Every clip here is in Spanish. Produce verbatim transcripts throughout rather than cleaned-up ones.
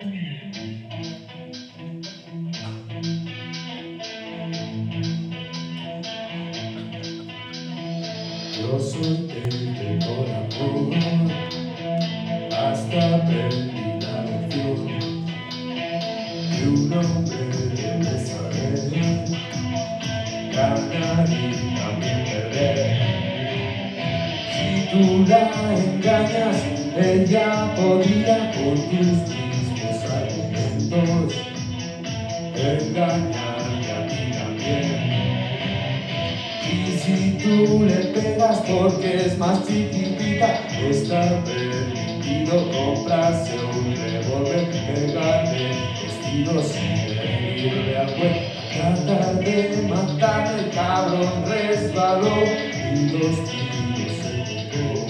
Yo soy el por amor, hasta perdí la lección, y un hombre debe saber ganar y también perder. Si tú la engañas, ella podría por tus mismos argumentos engañarte a ti también. Y si tú le pegas porque es más chiquitita, está permitido comprarse un revólver, pegarle vestidos y decirle al juez: tratar de matarle, el cabrón resbaló y dos tiros se pegó.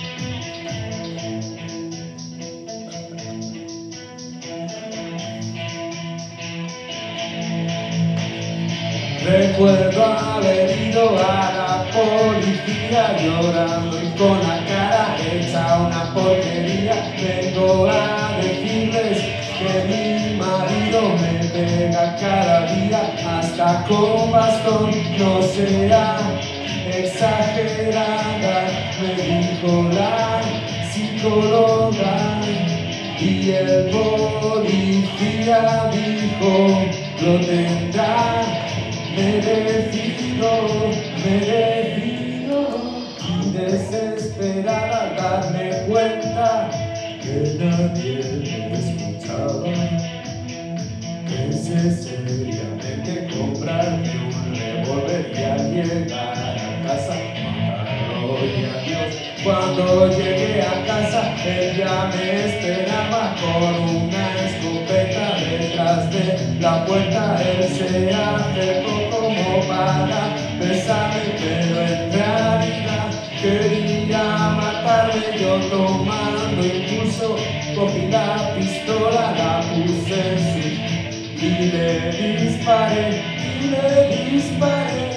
Recuerdo haber ido a la policía llorando y con la cara hecha una porquería. Vengo a decirles que mi marido me pega cada día, hasta con bastón, no sea exagerada, me dijo la psicóloga. Y el policía dijo: lo tendrá merecido, merecido. Y desesperada al darme cuenta que nadie me escuchaba, pensé seriamente comprarme un revólver y al llegar a casa matarlo y adiós. Cuando llegué a casa ella me esperaba con una escopeta detrás de la puerta. Él se acercó como para besarme, pero en realidad quería matarme. Yo tomando impulso cogí la pistola, la puse en su y le disparé, y le disparé.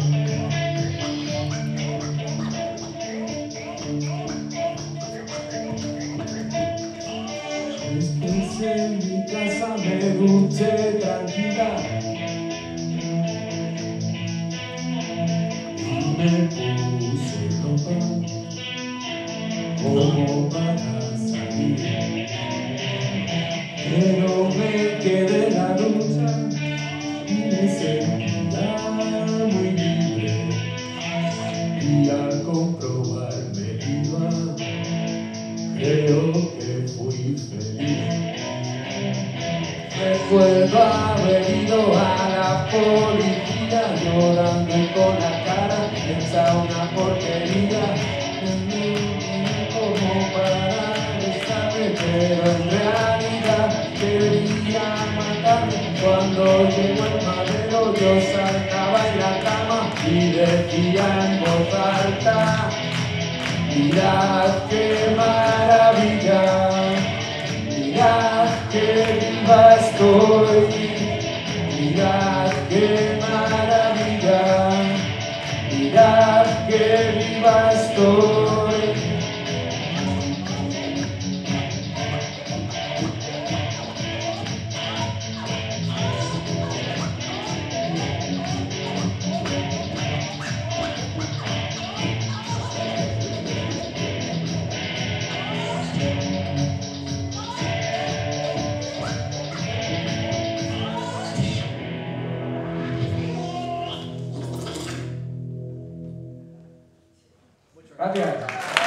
Después en mi casa me duché tranquila y me puse ropa como para salir, pero me quedé en la ducha y me sentía muy libre, y al comprobarme viva creo que fui feliz. Recuerdo haber ido a la policía llorando y con la cara hecha una porquería, como para besarme, pero en realidad quería matarme. Cuando llegó el madero yo saltaba en la cama y decía en voz alta: mirad qué maravilla, mirad qué viva estoy, mirad qué maravilla, mirad qué viva estoy. Gracias.